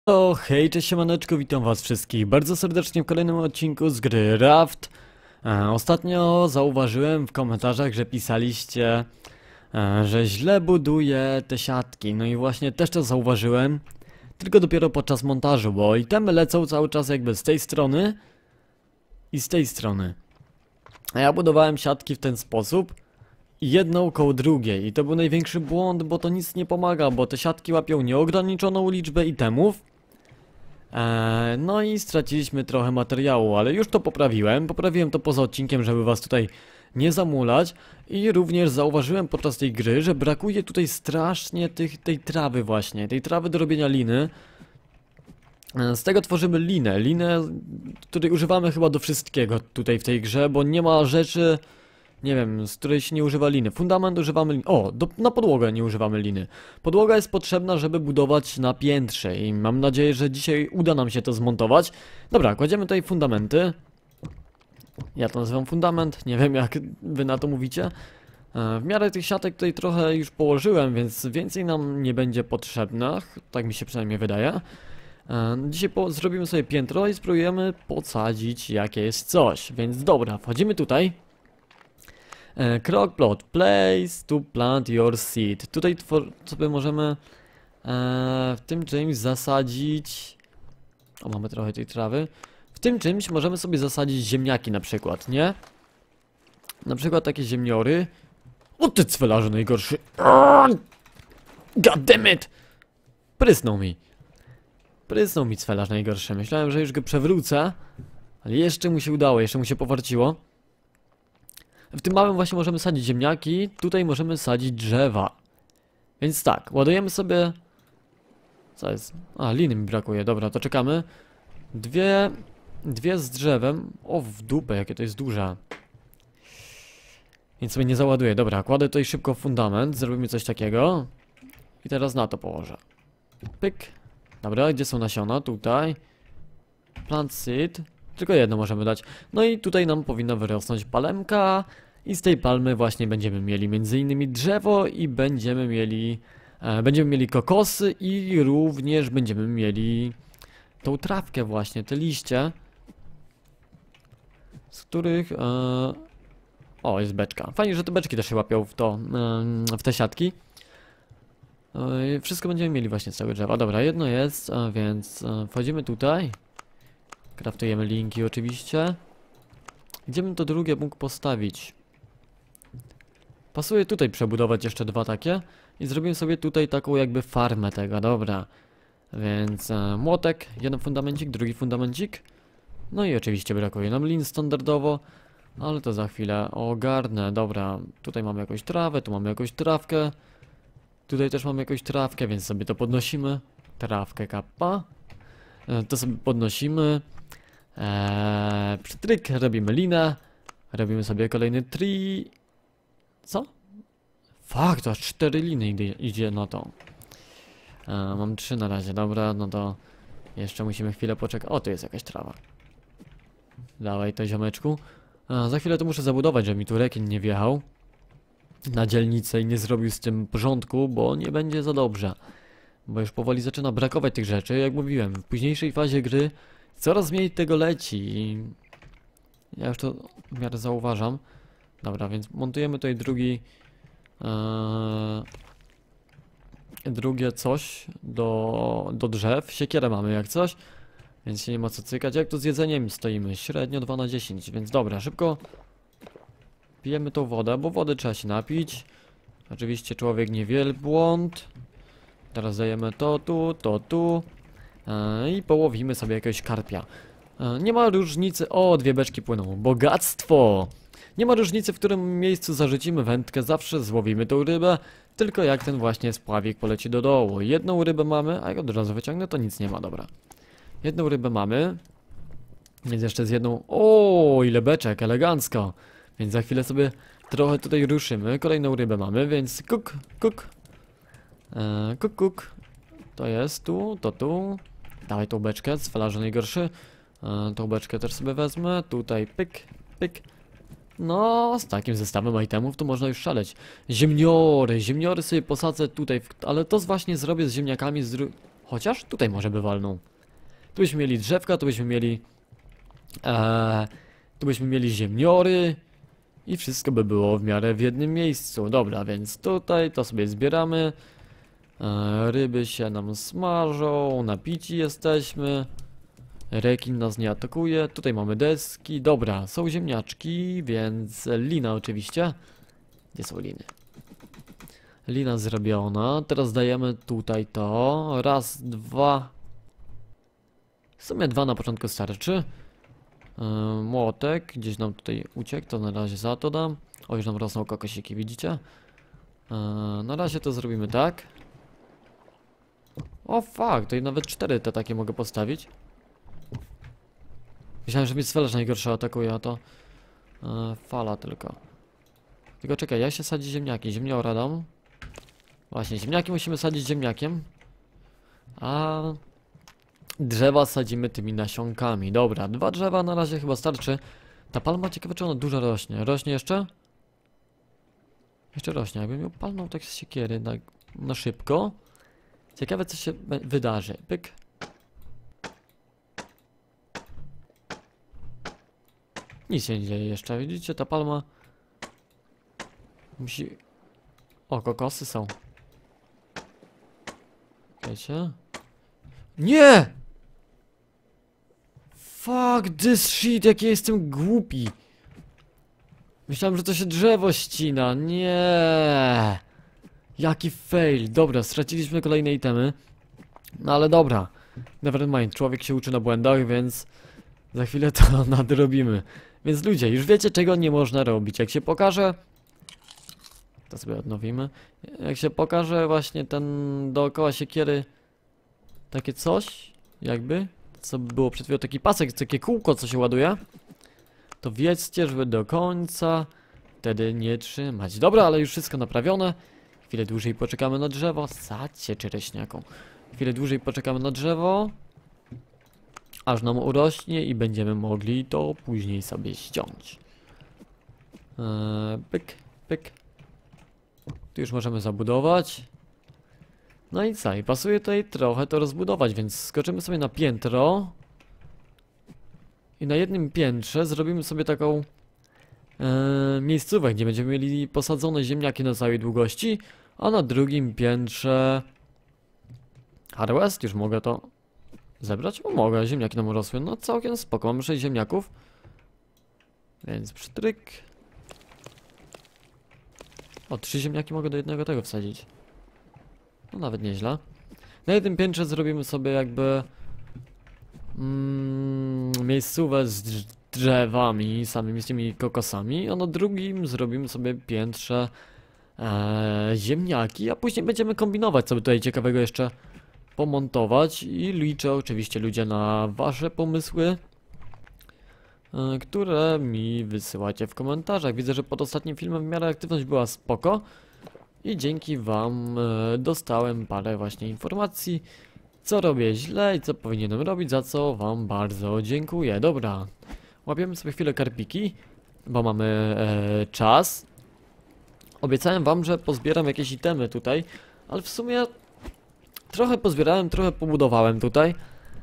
O, hej, cześć siemaneczko, witam was wszystkich bardzo serdecznie w kolejnym odcinku z gry Raft. Ostatnio zauważyłem w komentarzach, że pisaliście, że źle buduję te siatki. No i właśnie też to zauważyłem, tylko dopiero podczas montażu, bo itemy lecą cały czas jakby z tej strony i z tej strony. A ja budowałem siatki w ten sposób, jedną koło drugiej i to był największy błąd, bo to nic nie pomaga, bo te siatki łapią nieograniczoną liczbę itemów. No i straciliśmy trochę materiału, ale już to poprawiłem. Poprawiłem to poza odcinkiem, żeby was tutaj nie zamulać. I również zauważyłem podczas tej gry, że brakuje tutaj strasznie tej trawy właśnie. Tej trawy do robienia liny. Z tego tworzymy linę. Linę, której używamy chyba do wszystkiego tutaj w tej grze, bo nie ma rzeczy... Nie wiem, z której się nie używa liny. Fundament używamy liny. O, na podłogę nie używamy liny. Podłoga jest potrzebna, żeby budować na piętrze i mam nadzieję, że dzisiaj uda nam się to zmontować. Dobra, kładziemy tutaj fundamenty. Ja to nazywam fundament, nie wiem jak wy na to mówicie. W miarę tych siatek tutaj trochę już położyłem, więc więcej nam nie będzie potrzebne. Tak mi się przynajmniej wydaje. Dzisiaj zrobimy sobie piętro i spróbujemy posadzić jakieś coś. Więc dobra, wchodzimy tutaj. Crockplot, place to plant your seed. Tutaj sobie możemy w tym czymś zasadzić... O, mamy trochę tej trawy. W tym czymś możemy sobie zasadzić ziemniaki na przykład, nie? Na przykład takie ziemniory. O ty cwelarzu najgorszy. God damn it! Prysnął mi. Prysnął mi cwelarz najgorszy. Myślałem, że już go przewrócę. Ale jeszcze mu się udało, jeszcze mu się powarciło. W tym małym właśnie możemy sadzić ziemniaki, tutaj możemy sadzić drzewa. Więc tak, ładujemy sobie... Co jest? A, liny mi brakuje, dobra, to czekamy. Dwie z drzewem. O, w dupę, jakie to jest duże. Więc sobie nie załaduję, dobra, kładę tutaj szybko fundament, zrobimy coś takiego. I teraz na to położę. Pyk. Dobra, gdzie są nasiona? Tutaj. Plant seed. Tylko jedno możemy dać. No i tutaj nam powinna wyrosnąć palemka. I z tej palmy właśnie będziemy mieli m.in. drzewo i będziemy mieli kokosy i również będziemy mieli tą trawkę właśnie, te liście, z których... O, jest beczka. Fajnie, że te beczki też się łapią w te siatki. Wszystko będziemy mieli właśnie z tego drzewa. Dobra, jedno jest, więc wchodzimy tutaj. Kraftujemy linki oczywiście. Gdzie bym to drugie mógł postawić? Pasuje tutaj przebudować jeszcze dwa takie. I zrobimy sobie tutaj taką jakby farmę tego, dobra. Więc młotek, jeden fundamencik, drugi fundamencik. No i oczywiście brakuje nam lin standardowo. Ale to za chwilę ogarnę, dobra. Tutaj mamy jakąś trawę, tu mamy jakąś trawkę. Tutaj też mamy jakąś trawkę, więc sobie to podnosimy. Trawkę kappa. To sobie podnosimy. Przytryk, robimy linę. Robimy sobie kolejny tree. Co? Fuck, to aż 4 liny idzie na to. Mam 3 na razie, dobra, no to jeszcze musimy chwilę poczekać. O, tu jest jakaś trawa. Dawaj to, ziomeczku. Za chwilę to muszę zabudować, żeby mi tu rekin nie wjechał na dzielnicę i nie zrobił z tym porządku, bo nie będzie za dobrze. Bo już powoli zaczyna brakować tych rzeczy. Jak mówiłem, w późniejszej fazie gry coraz mniej tego leci i ja już to w miarę zauważam. Dobra, więc montujemy tutaj drugie coś do drzew. Siekierę mamy jak coś, więc się nie ma co cykać. Jak tu z jedzeniem stoimy? Średnio 2 na 10, więc dobra, szybko pijemy tą wodę, bo wody trzeba się napić. Oczywiście człowiek nie wielbłąd. Teraz dajemy to tu. I połowimy sobie jakiegoś karpia. Nie ma różnicy... O, 2 beczki płyną. Bogactwo! Nie ma różnicy, w którym miejscu zarzucimy wędkę. Zawsze złowimy tą rybę. Tylko jak ten właśnie spławik poleci do dołu. Jedną rybę mamy, a jak od razu wyciągnę, to nic nie ma, dobra. Jedną rybę mamy. Więc jeszcze z jedną... O, ile beczek, elegancko. Więc za chwilę sobie trochę tutaj ruszymy. Kolejną rybę mamy, więc kuk. Kuk. To jest tu, to tu. Dawaj tą beczkę, cwelarzu najgorszy. Tą beczkę też sobie wezmę. Tutaj pyk. No, z takim zestawem itemów to można już szaleć. Ziemniory sobie posadzę tutaj, ale to właśnie zrobię z ziemniakami Chociaż tutaj może by walnął. Tu byśmy mieli drzewka, tu byśmy mieli... tu byśmy mieli ziemniory. I wszystko by było w miarę w jednym miejscu. Dobra, więc tutaj to sobie zbieramy. Ryby się nam smażą, napici jesteśmy. Rekin nas nie atakuje. Tutaj mamy deski. Dobra, są ziemniaczki, więc lina oczywiście. Gdzie są liny? Lina zrobiona. Teraz dajemy tutaj to. Raz, dwa. W sumie dwa na początku starczy. Młotek gdzieś nam tutaj uciekł, to na razie za to dam. O, już nam rosną kokosiki, widzicie? Na razie to zrobimy tak. O fuck, to i nawet 4 te takie mogę postawić. Myślałem, że mi Swelerz najgorsza atakuje, a to fala tylko. Tylko czekaj, jak się sadzi ziemniaki? Ziemniora dam. Właśnie, ziemniaki musimy sadzić ziemniakiem. A drzewa sadzimy tymi nasionkami. Dobra, 2 drzewa na razie chyba starczy. Ta palma, ciekawe, czy ona dużo rośnie. Rośnie jeszcze? Jeszcze rośnie. Jakbym ją palnął tak z siekiery na szybko. Ciekawe, co się wydarzy. Pyk. Nic się nie dzieje jeszcze. Widzicie, ta palma musi... O, kokosy są. Wiecie? Nie! Fuck this shit, jaki jestem głupi. Myślałem, że to się drzewo ścina. Nie. Jaki fail. Dobra, straciliśmy kolejne itemy. No ale dobra. Never mind, człowiek się uczy na błędach, więc za chwilę to nadrobimy. Więc ludzie, już wiecie, czego nie można robić. Jak się pokaże... To sobie odnowimy. Jak się pokaże właśnie ten dookoła siekiery takie coś, jakby, co było przed chwilą, taki pasek, takie kółko, co się ładuje, to wiedzcie, żeby do końca wtedy nie trzymać. Dobra, ale już wszystko naprawione. Chwilę dłużej poczekamy na drzewo. Sadźcie czereśniaką. Chwilę dłużej poczekamy na drzewo, aż nam urośnie i będziemy mogli to później sobie ściąć. Pyk, pyk. Tu już możemy zabudować. No i co? I pasuje tutaj trochę to rozbudować, więc skoczymy sobie na piętro. I na jednym piętrze zrobimy sobie taką miejscówkę, gdzie będziemy mieli posadzone ziemniaki na całej długości. A na drugim piętrze... Harvest? Już mogę to zebrać? O, mogę, ziemniaki nam urosły. No całkiem spoko, mamy 6 ziemniaków. Więc przytryk. O, 3 ziemniaki mogę do jednego tego wsadzić. No nawet nieźle. Na jednym piętrze zrobimy sobie jakby miejscówę z drzewami, samymi z tymi kokosami, a na drugim zrobimy sobie piętrze ziemniaki, a później będziemy kombinować, co by tutaj ciekawego jeszcze pomontować i liczę oczywiście ludzie na wasze pomysły, które mi wysyłacie w komentarzach. Widzę, że pod ostatnim filmem w miarę aktywność była spoko i dzięki wam dostałem parę właśnie informacji, co robię źle i co powinienem robić, za co wam bardzo dziękuję. Dobra, łapiemy sobie chwilę karpiki, bo mamy czas. Obiecałem wam, że pozbieram jakieś itemy tutaj, ale w sumie trochę pozbierałem, trochę pobudowałem tutaj.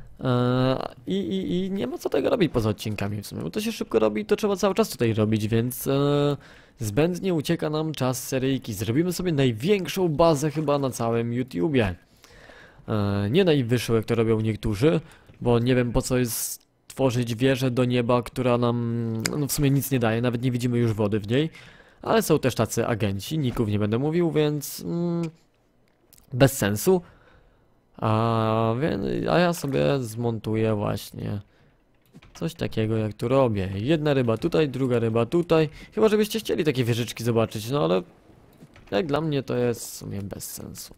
I nie ma co tego robić poza odcinkami w sumie, bo to się szybko robi i to trzeba cały czas tutaj robić, więc zbędnie ucieka nam czas seryjki. Zrobimy sobie największą bazę chyba na całym YouTubie. Nie najwyższą, jak to robią niektórzy, bo nie wiem po co jest tworzyć wieżę do nieba, która nam no w sumie nic nie daje, nawet nie widzimy już wody w niej. Ale są też tacy agenci, ników nie będę mówił, więc bez sensu. A ja sobie zmontuję właśnie coś takiego, jak tu robię. Jedna ryba tutaj, druga ryba tutaj. Chyba żebyście chcieli takie wieżyczki zobaczyć, no ale jak dla mnie to jest w sumie bez sensu.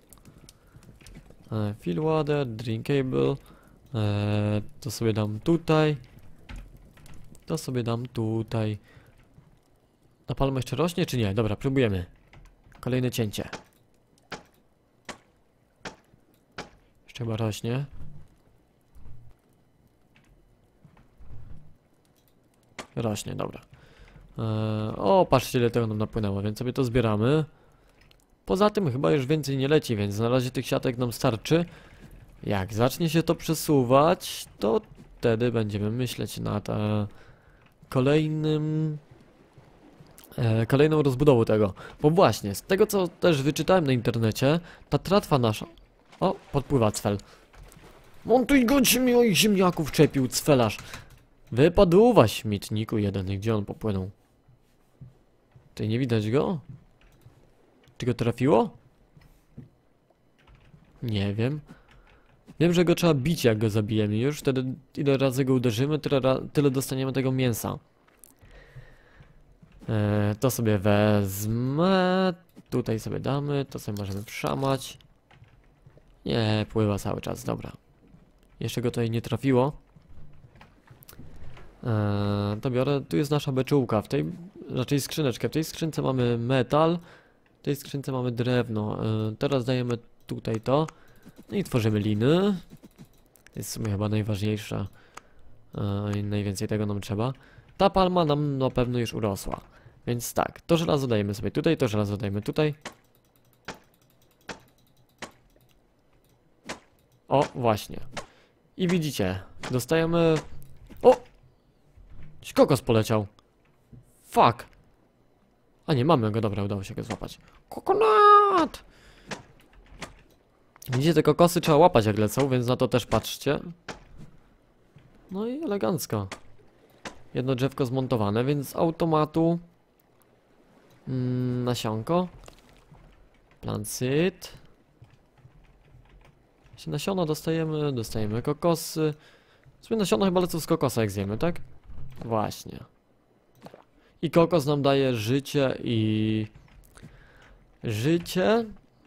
Fill water, drinkable. To sobie dam tutaj. To sobie dam tutaj. Ta palma jeszcze rośnie, czy nie? Dobra, próbujemy. Kolejne cięcie. Jeszcze chyba rośnie. Rośnie, dobra. O, patrzcie, ile tego nam napłynęło, więc sobie to zbieramy. Poza tym chyba już więcej nie leci, więc na razie tych siatek nam starczy. Jak zacznie się to przesuwać, to wtedy będziemy myśleć nad kolejnym... kolejną rozbudową tego. Bo właśnie, z tego co też wyczytałem na internecie, ta tratwa nasza... O, podpływa cfel. Montuj go, mi moich ziemniaków czepił, cfelarz. Wypadła śmietniku jeden, gdzie on popłynął? Tutaj nie widać go? Czy go trafiło? Nie wiem. Wiem, że go trzeba bić, jak go zabijemy. Już wtedy ile razy go uderzymy, tyle dostaniemy tego mięsa. To sobie wezmę. Tutaj sobie damy, to sobie możemy wszamać. Nie, pływa cały czas, dobra. Jeszcze go tutaj nie trafiło. To biorę, tu jest nasza beczułka, raczej skrzyneczkę. W tej skrzynce mamy metal, w tej skrzynce mamy drewno. Teraz dajemy tutaj to. No i tworzymy liny. To jest w sumie chyba najważniejsza. I najwięcej tego nam trzeba. Ta palma nam na pewno już urosła. Więc tak, to żelazo dajemy sobie tutaj, to żelazo dajemy tutaj. O, właśnie. I widzicie, dostajemy... O! Kokos poleciał. Fuck. A nie, mamy go, dobra, udało się go złapać. Kokonat! Widzicie, te kokosy trzeba łapać jak lecą, więc na to też patrzcie. No i elegancko. Jedno drzewko zmontowane, więc z automatu... nasionko. Plancyt. Jeśli nasiona dostajemy kokosy. W sumie nasiona chyba lecą z kokosa, jak zjemy, tak? Właśnie. I kokos nam daje życie i... Życie...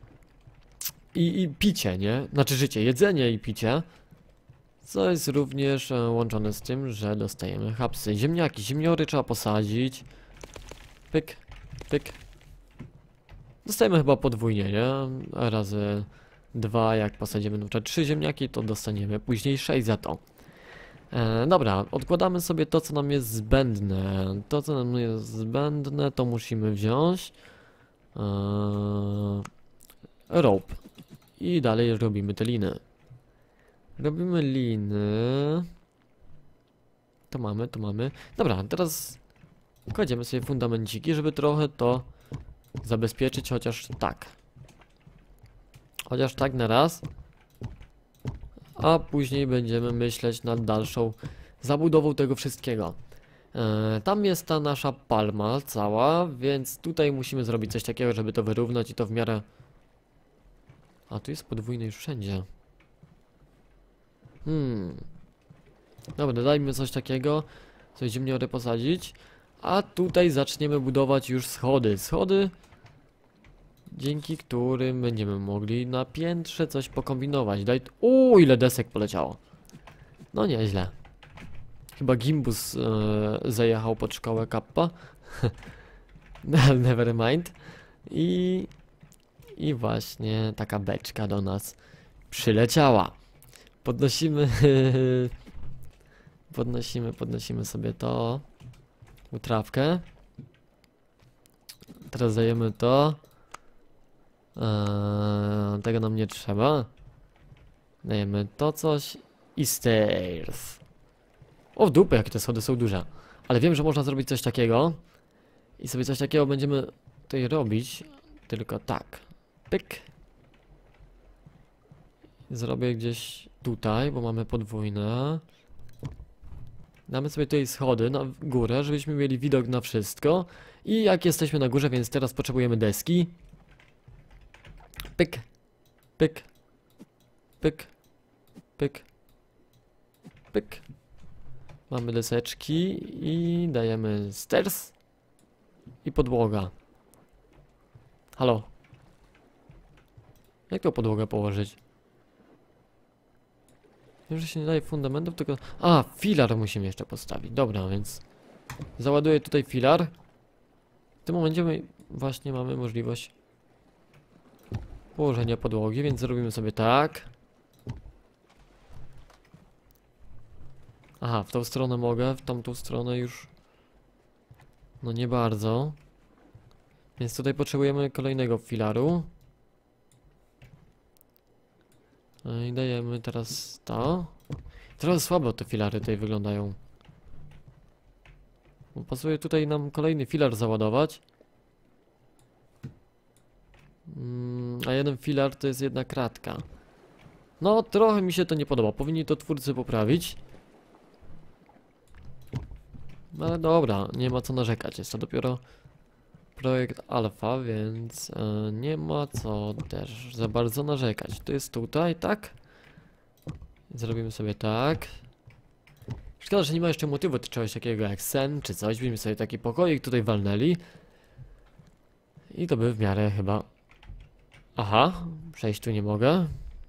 I picie, nie? Znaczy życie, jedzenie i picie. Co jest również łączone z tym, że dostajemy hapsy. Ziemniaki, ziemniory trzeba posadzić. Pyk, pyk. Dostajemy chyba podwójnie, nie? Razy 2, jak posadzimy na przykład 3 ziemniaki, to dostaniemy później 6 za to. Dobra, odkładamy sobie to, co nam jest zbędne. To, co nam jest zbędne, to musimy wziąć. Rope. I dalej robimy te liny. Robimy liny. To mamy, to mamy. Dobra, teraz kładziemy sobie fundamenciki, żeby trochę to zabezpieczyć, chociaż tak. Chociaż tak na raz. A później będziemy myśleć nad dalszą zabudową tego wszystkiego. Tam jest ta nasza palma cała, więc tutaj musimy zrobić coś takiego, żeby to wyrównać i to w miarę... A tu jest podwójne już wszędzie. Dobra, dajmy coś takiego. Coś ziemniory posadzić. A tutaj zaczniemy budować już schody. Schody, dzięki którym będziemy mogli na piętrze coś pokombinować. Ile desek poleciało. No nieźle. Chyba Gimbus zajechał pod szkołę Kappa. Never mind. I właśnie taka beczka do nas przyleciała. Podnosimy... podnosimy sobie to. Utrawkę. Teraz dajemy to. Tego nam nie trzeba. Dajemy to coś. I stairs. O w dupę, jakie te schody są duże. Ale wiem, że można zrobić coś takiego. I sobie coś takiego będziemy tutaj robić. Tylko tak. Pyk. Zrobię gdzieś tutaj, bo mamy podwójne. Damy sobie tutaj schody na górę, żebyśmy mieli widok na wszystko. I jak jesteśmy na górze, więc teraz potrzebujemy deski. Pyk. Pyk. Pyk. Pyk. Pyk. Mamy deseczki i dajemy stairs. I podłoga. Halo. Jak to podłogę położyć? Wiem, że się nie daje fundamentów, tylko... A, filar musimy jeszcze postawić. Dobra, więc... Załaduję tutaj filar. W tym momencie właśnie mamy możliwość położenia podłogi, więc zrobimy sobie tak. Aha, w tą stronę mogę, w tamtą stronę już... No nie bardzo. Więc tutaj potrzebujemy kolejnego filaru. I dajemy teraz to. Teraz słabo te filary tutaj wyglądają. Bo pasuje tutaj nam kolejny filar załadować. A jeden filar to jest jedna kratka. No, trochę mi się to nie podoba. Powinni to twórcy poprawić. Ale dobra, nie ma co narzekać. Jest to dopiero projekt alfa, więc nie ma co też za bardzo narzekać. To jest tutaj, tak? Zrobimy sobie tak. Szkoda, że nie ma jeszcze motywu do czegoś takiego jak sen czy coś. Byśmy sobie taki pokoik tutaj walnęli. I to by w miarę chyba... Aha, przejść tu nie mogę.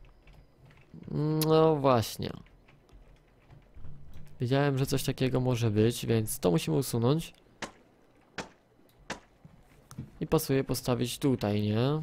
No właśnie. Wiedziałem, że coś takiego może być, więc to musimy usunąć. I pasuje postawić tutaj, nie?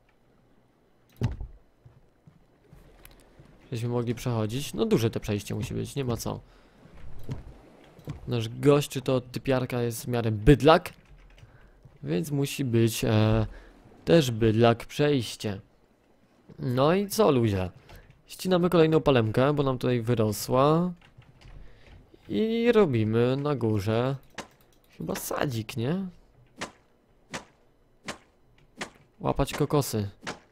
Żebyśmy mogli przechodzić. No duże te przejście musi być, nie ma co. Nasz gościu to typiarka jest w miarę bydlak. Więc musi być też bydlak przejście. No i co, ludzie? Ścinamy kolejną palemkę, bo nam tutaj wyrosła. I robimy na górze chyba sadzik, nie? Łapać kokosy.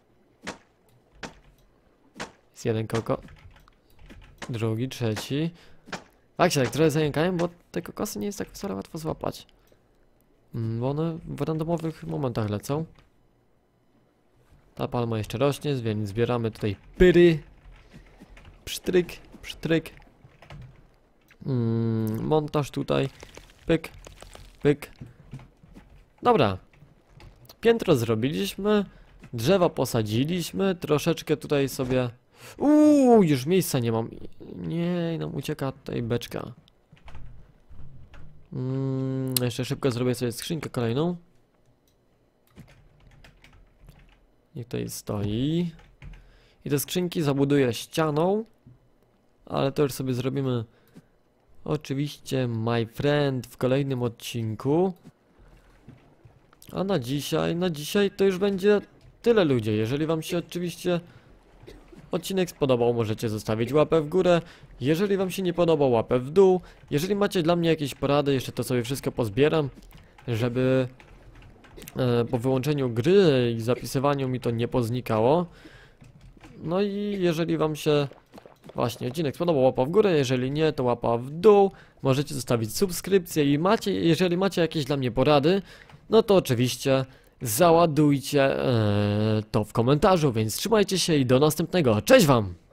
Jest jeden koko. Drugi, trzeci. Tak się tak trochę zajękałem, bo te kokosy nie jest tak wcale łatwo złapać. Bo one w randomowych momentach lecą. Ta palma jeszcze rośnie, więc zbieramy tutaj pyry. Psztryk, psztryk. Montaż tutaj. Pyk, pyk. Dobra. Piętro zrobiliśmy. Drzewa posadziliśmy. Troszeczkę tutaj sobie... już miejsca nie mam. Nie, nam ucieka tutaj beczka. Jeszcze szybko zrobię sobie skrzynkę kolejną. Niech tutaj stoi. I te skrzynki zabuduję ścianą. Ale to już sobie zrobimy oczywiście, my friend, w kolejnym odcinku. A na dzisiaj to już będzie tyle, ludzie. Jeżeli wam się oczywiście odcinek spodobał, możecie zostawić łapę w górę. Jeżeli wam się nie podobał, łapę w dół. Jeżeli macie dla mnie jakieś porady, jeszcze to sobie wszystko pozbieram, żeby po wyłączeniu gry i zapisywaniu mi to nie poznikało. No i jeżeli wam się właśnie odcinek spodobał, łapa w górę, jeżeli nie, to łapa w dół. Możecie zostawić subskrypcję i jeżeli macie jakieś dla mnie porady, no to oczywiście załadujcie to w komentarzu, więc trzymajcie się i do następnego. Cześć wam!